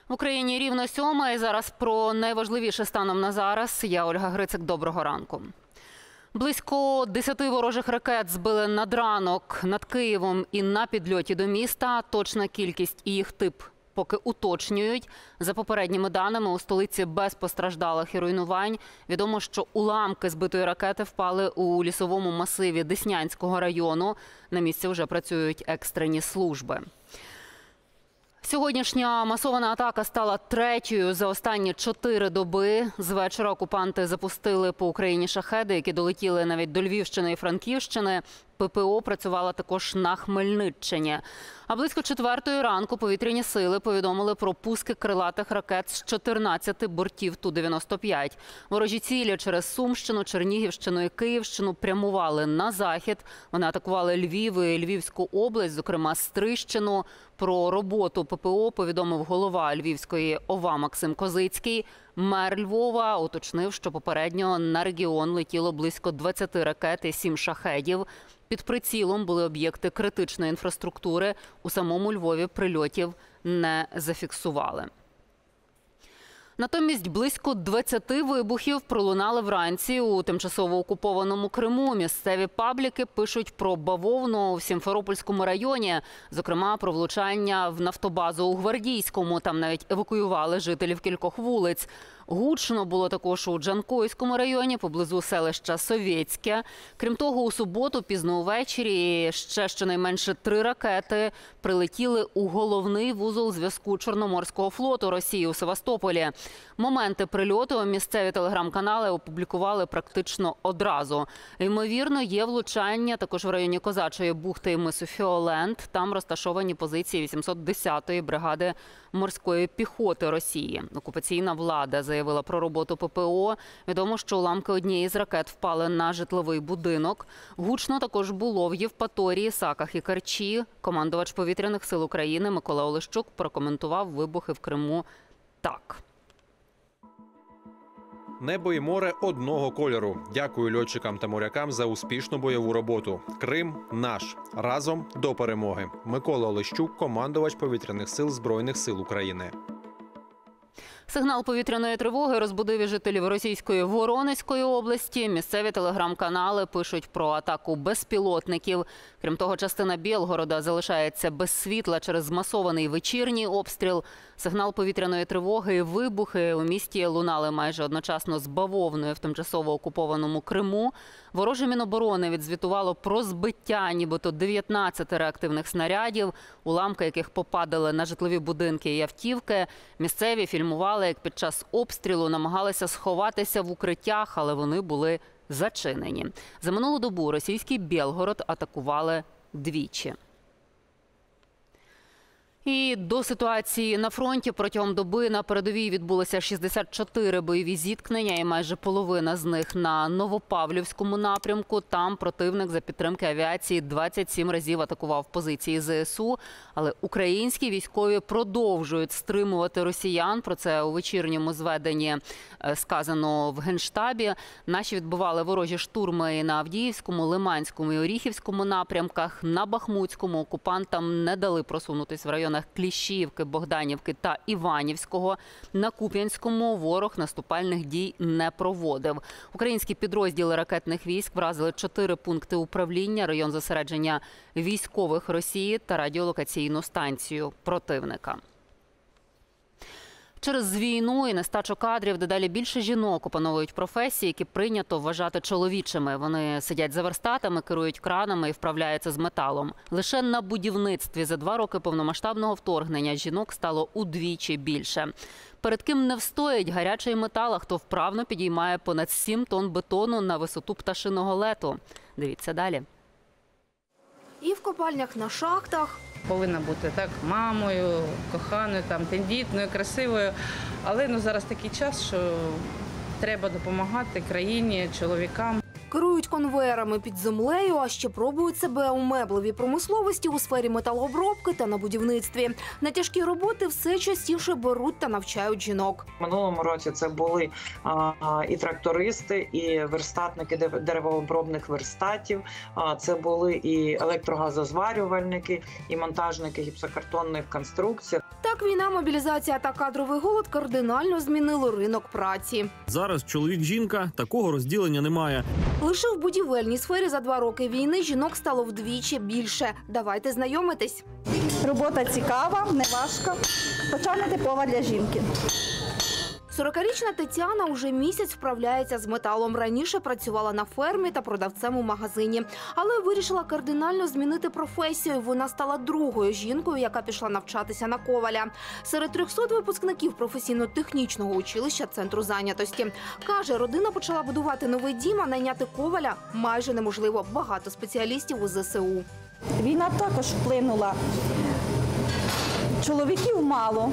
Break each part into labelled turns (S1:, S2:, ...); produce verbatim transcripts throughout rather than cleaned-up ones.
S1: В Україні рівно сьома, і зараз про найважливіше станом на зараз. Я Ольга Грицик. Доброго ранку. Близько десяти ворожих ракет збили над ранок над Києвом і на підльоті до міста. Точна кількість і їх тип поки уточнюють. За попередніми даними, у столиці без постраждалих і руйнувань. Відомо, що уламки збитої ракети впали у лісовому масиві Деснянського району. На місці вже працюють екстрені служби. Сьогоднішня масована атака стала третьою за останні чотири доби. З вечора окупанти запустили по Україні шахеди, які долетіли навіть до Львівщини і Франківщини. ППО працювала також на Хмельниччині. А близько четвертої ранку повітряні сили повідомили про пуски крилатих ракет з чотирнадцяти бортів Ту дев'яносто п'ять. Ворожі цілі через Сумщину, Чернігівщину і Київщину прямували на захід. Вони атакували Львів і Львівську область, зокрема Стрийщину. Про роботу ППО повідомив голова Львівської ОВА Максим Козицький. Мер Львова уточнив, що попередньо на регіон летіло близько двадцяти ракет і сім шахедів. Під прицілом були об'єкти критичної інфраструктури. У самому Львові прильотів не зафіксували. Натомість близько двадцяти вибухів пролунали вранці у тимчасово окупованому Криму. Місцеві пабліки пишуть про бавовну в Сімферопольському районі, зокрема про влучання в нафтобазу у Гвардійському. Там навіть евакуювали жителів кількох вулиць. Гучно було також у Джанкойському районі, поблизу селища Совєтське. Крім того, у суботу пізно увечері ще щонайменше три ракети прилетіли у головний вузол зв'язку Чорноморського флоту Росії у Севастополі. Моменти прильоту місцеві телеграм-канали опублікували практично одразу. Ймовірно, є влучання також в районі Козачої бухти і мису Фіолент. Там розташовані позиції вісімсот десятої бригади морської піхоти Росії. Окупаційна влада заявила про роботу ППО. Відомо, що уламки однієї з ракет впали на житловий будинок. Гучно також було в Євпаторії, Саках і Керчі. Командувач повітряних сил України Микола Олещук прокоментував вибухи в Криму так.
S2: Небо і море одного кольору. Дякую льотчикам та морякам за успішну бойову роботу. Крим наш. Разом до перемоги. Микола Олещук, командувач повітряних сил Збройних сил України.
S1: Сигнал повітряної тривоги розбудив і жителів російської Воронезької області. Місцеві телеграм-канали пишуть про атаку безпілотників. Крім того, частина Білгорода залишається без світла через змасований вечірній обстріл. Сигнал повітряної тривоги і вибухи у місті лунали майже одночасно з бавовною в тимчасово окупованому Криму. Вороже Міноборони відзвітувало про збиття нібито дев'ятнадцяти реактивних снарядів, уламки яких попадали на житлові будинки і автівки. Місцеві фільмували, як під час обстрілу намагалися сховатися в укриттях, але вони були зачинені. За минулу добу російський Білгород атакували двічі. І до ситуації на фронті протягом доби на передовій відбулося шістдесят чотири бойові зіткнення, і майже половина з них на Новопавлівському напрямку. Там противник за підтримки авіації двадцять сім разів атакував позиції ЗСУ. Але українські військові продовжують стримувати росіян. Про це у вечірньому зведенні сказано в Генштабі. Наші відбивали ворожі штурми і на Авдіївському, Лиманському і Оріхівському напрямках. На Бахмутському окупантам не дали просунутись в район Кліщіївки, Богданівки та Іванівського. На Куп'янському ворог наступальних дій не проводив. Українські підрозділи ракетних військ вразили чотири пункти управління, район зосередження військових Росії та радіолокаційну станцію противника. Через війну і нестачу кадрів дедалі більше жінок опановують професії, які прийнято вважати чоловічими. Вони сидять за верстатами, керують кранами і вправляються з металом. Лише на будівництві за два роки повномасштабного вторгнення жінок стало удвічі більше. Перед ким не встоять гарячий метал, а хто вправно підіймає понад сім тонн бетону на висоту пташиного лету. Дивіться далі.
S3: І в копальнях на шахтах.
S4: Повинна бути так мамою, коханою, там, тендітною, красивою. Але ну, зараз такий час, що треба допомагати країні, чоловікам.
S3: Керують конвеєрами під землею, а ще пробують себе у меблевій промисловості, у сфері металообробки та на будівництві. На тяжкі роботи все частіше беруть та навчають жінок.
S5: В минулому році це були а, і трактористи, і верстатники деревообробних верстатів, а, це були і електрогазозварювальники, і монтажники гіпсокартонних конструкцій.
S3: Так війна, мобілізація та кадровий голод кардинально змінили ринок праці.
S6: Зараз чоловік-жінка, такого розділення немає.
S3: Лише в будівельній сфері за два роки війни жінок стало вдвічі більше. Давайте знайомитись.
S7: Робота цікава, не важка, хоча не типова для жінки.
S3: сорокарічна Тетяна уже місяць вправляється з металом. Раніше працювала на фермі та продавцем у магазині. Але вирішила кардинально змінити професію. Вона стала другою жінкою, яка пішла навчатися на коваля. Серед трьохсот випускників професійно-технічного училища Центру зайнятості. Каже, родина почала будувати новий дім, а найняти коваля майже неможливо. Багато спеціалістів у зе се у.
S7: Війна також вплинула. Чоловіків мало,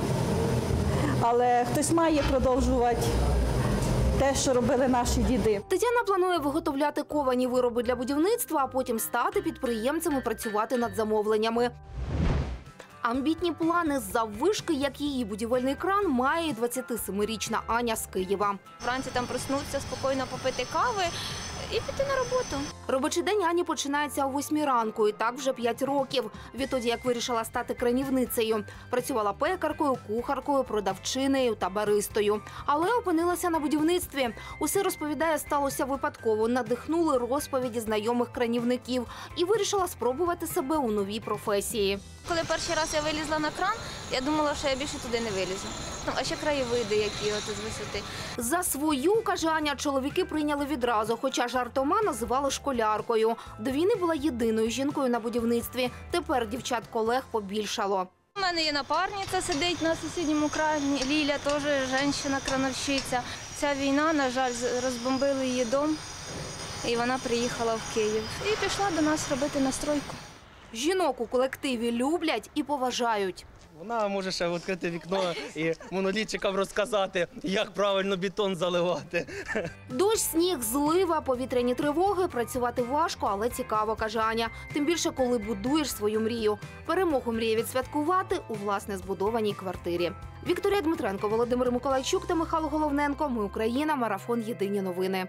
S7: але хтось має продовжувати те, що робили наші діди.
S3: Тетяна планує виготовляти ковані вироби для будівництва, а потім стати підприємцем і працювати над замовленнями. Амбітні плани заввишки, як її будівельний кран, має і двадцятисемирічна Аня з Києва.
S8: Вранці там проснутися, спокійно попити кави і піти на роботу.
S3: Робочий день Ані починається о восьмій ранку, і так вже п'ять років. Відтоді, як вирішила стати кранівницею. Працювала пекаркою, кухаркою, продавчинею та баристою. Але опинилася на будівництві. Усе, розповідає, сталося випадково. Надихнули розповіді знайомих кранівників і вирішила спробувати себе у новій професії.
S8: Коли перший раз я вилізла на кран, я думала, що я більше туди не вилізу. Ну, а ще краєвиди, які от з висоти.
S3: За свою, каже Аня, чоловіки прийняли відразу, хоча жартома називали школяркою. До війни була єдиною жінкою на будівництві. Тепер дівчат-колег побільшало.
S8: У мене є напарниця, сидить на сусідньому крані. Ліля теж жінка-крановщиця. Ця війна, на жаль, розбомбили її дом, і вона приїхала в Київ. І пішла до нас робити настройку.
S3: Жінок у колективі люблять і поважають.
S9: Вона може ще відкрити вікно і монолітчикам розказати, як правильно бетон заливати.
S3: Дощ, сніг, злива, повітряні тривоги. Працювати важко, але цікаво, каже Аня. Тим більше, коли будуєш свою мрію. Перемогу мріє відсвяткувати у власне збудованій квартирі. Вікторія Дмитренко, Володимир Миколайчук та Михайло Головненко. Ми Україна. Марафон. Єдині новини.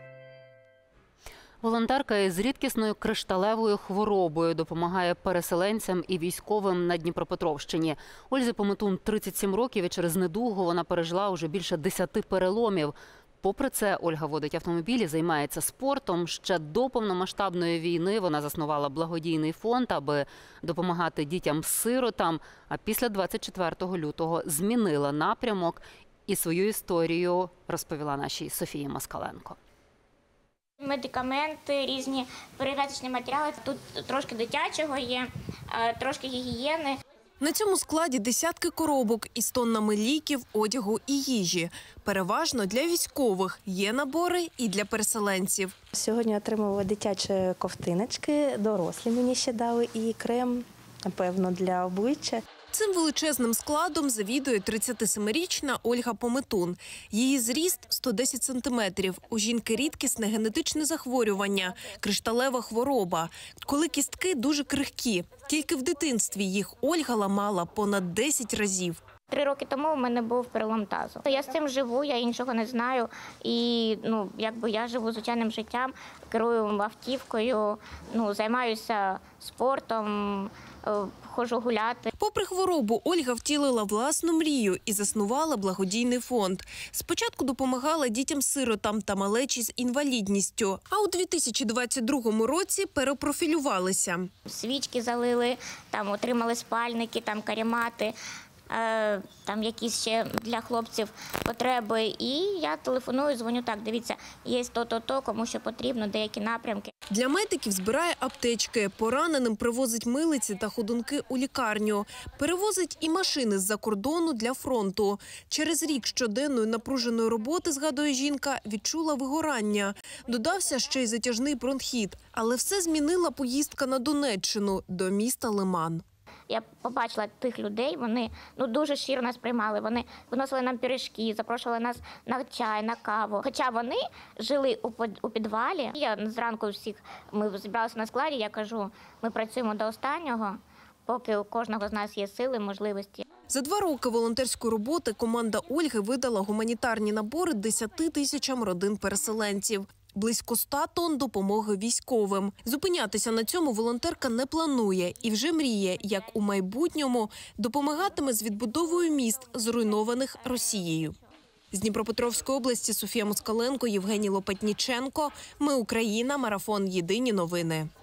S1: Волонтерка із рідкісною кришталевою хворобою допомагає переселенцям і військовим на Дніпропетровщині. Ользі Пометун тридцять сім років і через недугу вона пережила уже більше десяти переломів. Попри це, Ольга водить автомобілі, займається спортом. Ще до повномасштабної війни вона заснувала благодійний фонд, аби допомагати дітям-сиротам. А після двадцять четвертого лютого змінила напрямок і свою історію розповіла нашій Софії Москаленко.
S10: Медикаменти, різні перев'язочні матеріали. Тут трошки дитячого є, трошки гігієни.
S11: На цьому складі десятки коробок із тоннами ліків, одягу і їжі. Переважно для військових. Є набори і для переселенців.
S12: Сьогодні отримувала дитячі ковтиночки, дорослі мені ще дали і крем, напевно, для обличчя.
S11: Цим величезним складом завідує тридцятисемирічна Ольга Пометун. Її зріст – сто десять сантиметрів. У жінки рідкісне генетичне захворювання – кришталева хвороба, коли кістки дуже крихкі. Тільки в дитинстві їх Ольга ламала понад десять разів.
S10: Три роки тому у мене був перелом тазу. Я з цим живу, я іншого не знаю. І ну, якби я живу звичайним життям, керую автівкою, ну, займаюся спортом, ходжу гуляти.
S11: Попри хворобу, Ольга втілила власну мрію і заснувала благодійний фонд. Спочатку допомагала дітям-сиротам та малечі з інвалідністю, а у дві тисячі двадцять другому році перепрофілювалися.
S10: Свічки залили, там отримали спальники, там каремати. Там якісь ще для хлопців потреби. І я телефоную, дзвоню, так, дивіться, є то-то-то, кому що потрібно, деякі напрямки.
S11: Для медиків збирає аптечки, пораненим привозить милиці та ходунки у лікарню. Перевозить і машини з-за кордону для фронту. Через рік щоденної напруженої роботи, згадує жінка, відчула вигорання. Додався ще й затяжний бронхіт. Але все змінила поїздка на Донеччину, до міста Лиман.
S10: Я побачила тих людей, вони ну дуже щиро нас приймали. Вони виносили нам пиріжки, запрошували нас на чай, на каву. Хоча вони жили у, у підвалі. Я зранку всіх, ми зібралися на складі, я кажу, ми працюємо до останнього, поки у кожного з нас є сили, можливості.
S11: За два роки волонтерської роботи команда Ольги видала гуманітарні набори десяти тисячам родин переселенців. Близько ста тонн допомоги військовим. Зупинятися на цьому волонтерка не планує і вже мріє, як у майбутньому допомагатиме з відбудовою міст, зруйнованих Росією. З Дніпропетровської області Софія Москаленко, Євгеній Лопатніченко. Ми Україна. Марафон. Єдині новини.